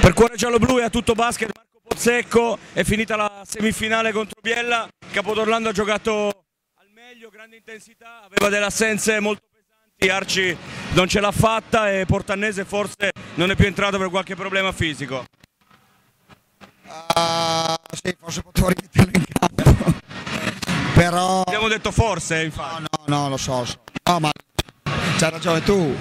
Per Cuore Giallo-Blu e a Tutto Basket, Marco Pozzecco, è finita la semifinale contro Biella. Capodorlando ha giocato al meglio, grande intensità, aveva delle assenze molto pesanti, Arci non ce l'ha fatta e Portannese forse non è più entrato per qualche problema fisico. Sì, forse potevo rimetterlo in campo, però... Abbiamo detto forse, infatti. No, lo so. No, ma c'hai ragione tu.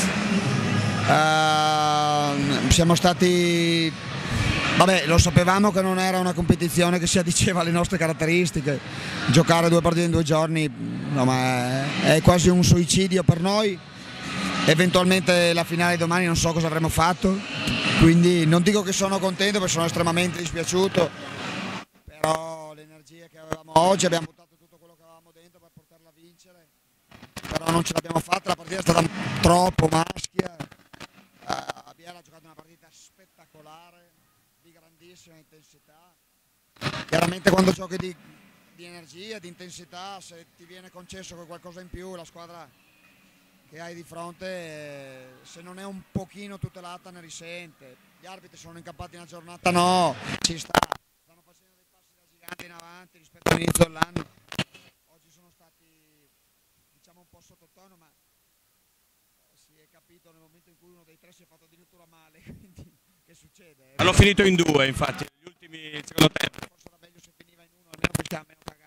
Siamo stati... Vabbè, lo sapevamo che non era una competizione che si addiceva alle nostre caratteristiche. Giocare 2 partite in 2 giorni, no, ma è quasi un suicidio per noi. Eventualmente la finale di domani non so cosa avremmo fatto, quindi non dico che sono contento perché sono estremamente dispiaciuto, però l'energia che avevamo oggi, abbiamo buttato tutto quello che avevamo dentro per poterla vincere, però non ce l'abbiamo fatta, la partita è stata troppo maschia. Biella ha giocato una partita spettacolare, di grandissima intensità. Chiaramente quando giochi di energia, di intensità, se ti viene concesso qualcosa in più, la squadra che hai di fronte, se non è un pochino tutelata, ne risente. Gli arbitri sono incappati una giornata, no, ci stanno facendo dei passi da giganti in avanti rispetto all'inizio dell'anno. Oggi sono stati, diciamo, un po' sottotono, ma si è capito nel momento in cui uno dei 3 si è fatto addirittura male, quindi che succede? Hanno finito in 2, infatti, gli ultimi secondo tempo. Forse era meglio se finiva in 1, almeno facciamo meno cagate.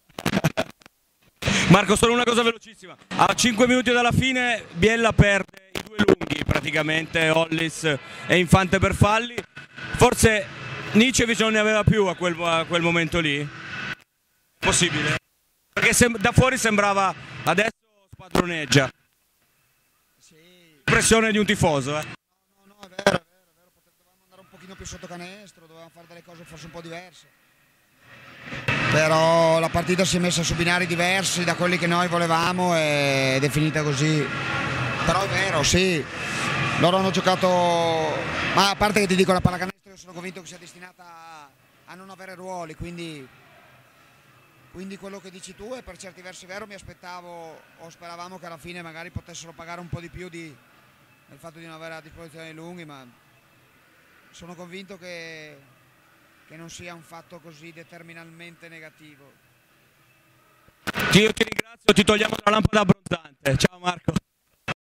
Marco, solo una cosa velocissima. A 5 minuti dalla fine Biella perde i 2 lunghi praticamente, Hollis e Infante per falli. Forse Nicevic non ne aveva più a quel momento lì? Possibile? Perché da fuori sembrava adesso spadroneggia. Sì. Pressione di un tifoso, No, è vero, dovevamo andare un pochino più sotto canestro, dovevamo fare delle cose forse un po' diverse. Però la partita si è messa su binari diversi da quelli che noi volevamo ed è finita così. Però è vero, sì, loro hanno giocato, ma a parte che ti dico la pallacanestro io sono convinto che sia destinata a non avere ruoli, quindi quello che dici tu è per certi versi vero. Mi aspettavo o speravamo che alla fine magari potessero pagare un po' di più del fatto di non avere a disposizione i lunghi, ma sono convinto che non sia un fatto così determinalmente negativo. Io ti ringrazio, ti togliamo la lampada abbronzante. Ciao Marco.